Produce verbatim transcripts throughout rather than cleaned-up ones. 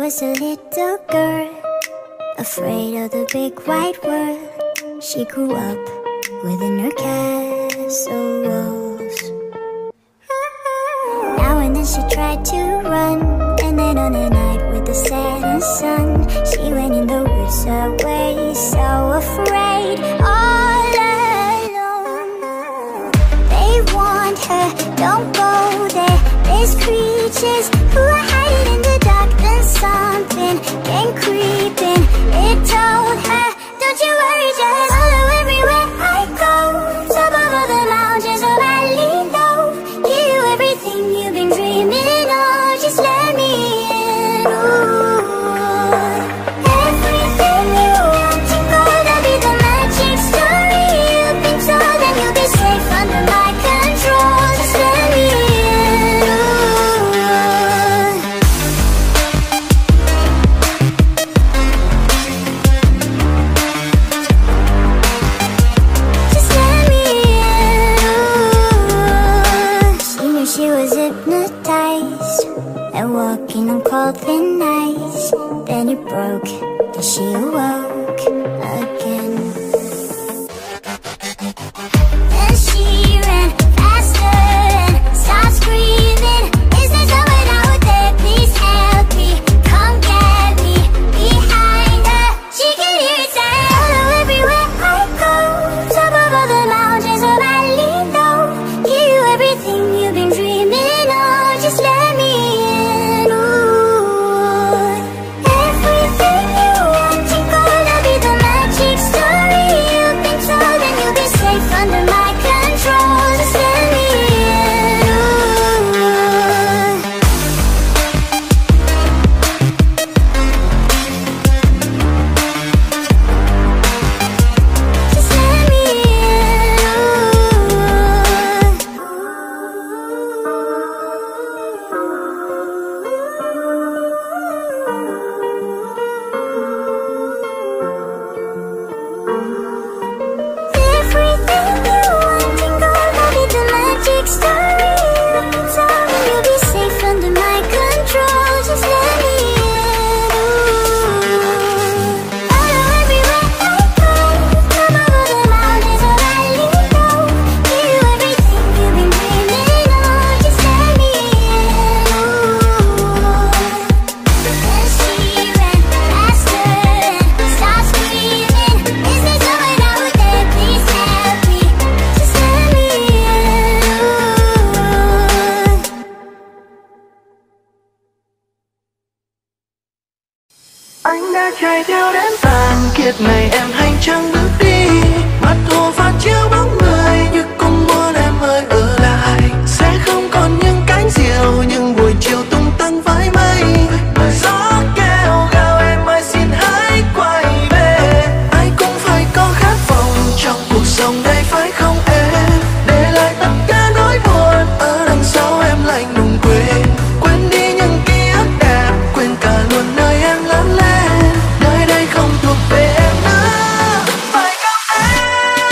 was a little girl, afraid of the big wide world. She grew up within her castle walls. Now and then she tried to run, and then on a night with the setting sun, she went in the woods away, so afraid, all alone. They warned her, don't go there, there's creatures who are hiding in the dark. Then something came creeping, it told her, don't you worry, just follow everywhere I go. Top of all the mountains of valley low, give you everything you've been dreaming of, just let me in. Ooh. Everything you want to go, that'll be the magic story you've been told, and you'll be safe under my control, just let me in. Ooh. Just let me in. She knew she was hypnotized and walking on cold thin ice. Then it broke and she awoke again. Then she ran faster and started screaming, is there someone out there? Please help me, come get me. Behind her, she could hear it say, follow everywhere I go. Top of all the mountains of valley low, give you everything you've been dreaming of, just let me in. Ooh. Everything you want to go, that'll be the magic story you've been told, and you'll be safe under my control, just let me in. Ooh. Just let me Everything you want to go, that'll be the magic story you've been told, and you'll be safe under my control, just let me in. Ooh. Follow everywhere I go, come over the mountains of valley low, give you everything you've been dreaming of, just let me in. Ooh. Then she ran faster and started screaming, is there someone out there? Please help me, just let me in. Ooh. Anh đã chạy theo đến tàn kiệt này, em hành trang bước đi, mặt hồ phản chiếu bóng người, như cũng muốn em ơi ở lại. Sẽ không còn những cánh diều, những buổi chiều tung tăng với mây. Lời gió kêu gào em ơi xin hãy quay về. Ai cũng phải có khát vọng trong cuộc sống đây phải không em? Để lại tất cả nỗi buồn ở đằng sau em lạnh lùng quên. Quên đi những ký ức đẹp, quên cả luôn nơi em lớn lên. Nơi đây không thuộc về em nữa, phải không em?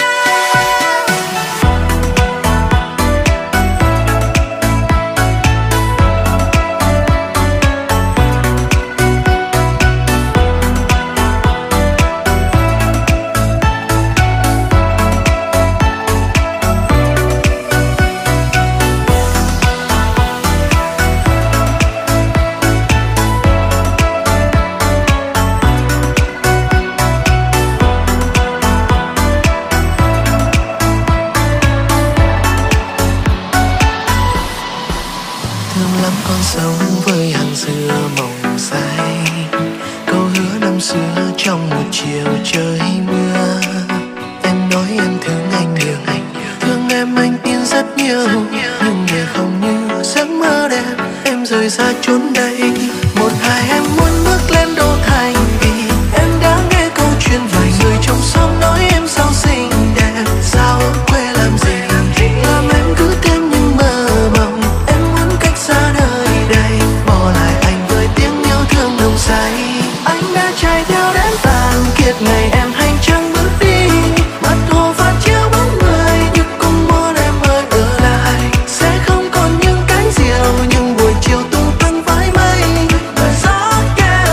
Thương lắm con sống với hàng xưa mộng say, câu hứa năm xưa trong một chiều trời mưa. Em nói em thương anh nhiều, thương em anh tin rất nhiều, nhưng để không như giấc mơ đẹp em rời xa chốn đây. Một hai em muốn bước lên đô thành, vì em đã nghe câu chuyện vài người trong xóm nói em sao xinh đẹp, sao ở quê làm gì làm em cứ thêm những mơ mộng. Em muốn cách xa nơi đây, bỏ lại anh với tiếng yêu thương nồng say. Anh đã chạy theo đến tàn kiệt ngày em hành trang bước đi, mặt hồ phản chiếu bóng người, như cũng muốn em ơi ở lại. Sẽ không còn những cánh diều, những buổi chiều tung tăng với mây. Lời gió kêu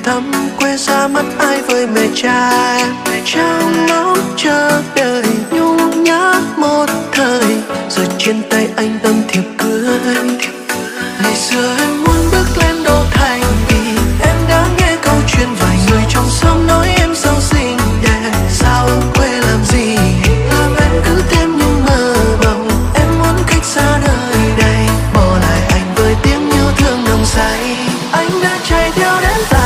thăm quê xa mất ai với mẹ cha em. Trong ngóng chờ đợi nhung nhớ một thời, rồi trên tay anh tấm thiệp cưới. Ngày xưa em muốn bước lên đô thành vì em đã nghe câu chuyện vài người trong xóm nói em xấu xinh đẹp. Sao ở quê làm gì làm em cứ thêm những mơ mộng. Em muốn cách xa nơi đây, bỏ lại anh với tiếng yêu thương nồng say. Anh đã chạy theo đến ta